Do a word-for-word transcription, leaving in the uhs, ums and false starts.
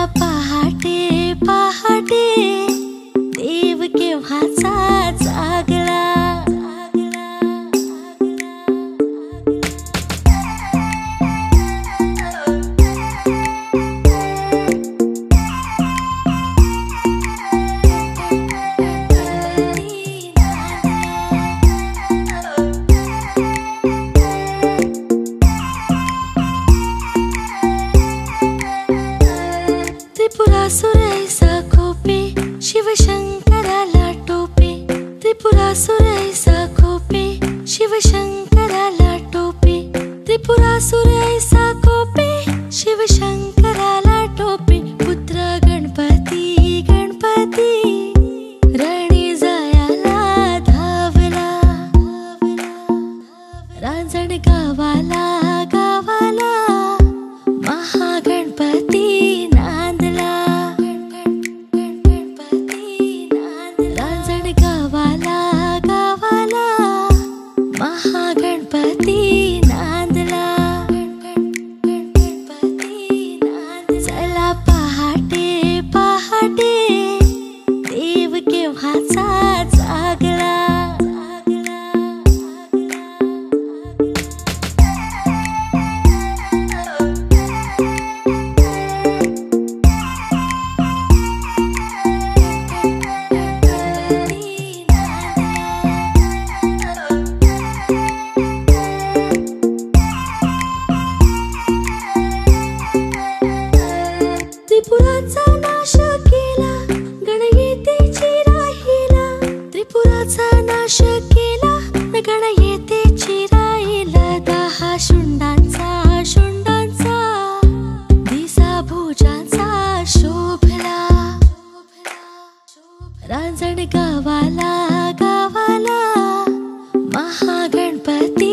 पहाटे पहाटे देव केव्हाचा जागला. त्रिपुरासुरैसा खोपे शिवशंकराला टोपे. त्रिपुरासुरैसा खोपे शिवशंकराला टोपे. त्रिपुरासुरैसा खोपे शिवशंकराला टोपे. पुत्र गणपती गणपती रणी जायाला धावला. रांजण गावाला गावाला महागणपती नांदला. रांजण गावाला गावाला महागणपती नांदला. चला पहाटे पहाटे देव केव्हाचा जागला. त्रिपुराचा नाश केला गणयेतेची राहिला. त्रिपुराचा नाश केला गणयेतेची राहिला. दहा शुंडांचा शुंडांचा दिसा भुजांचा शोभला. रांजण गावाला गावाला महागणपती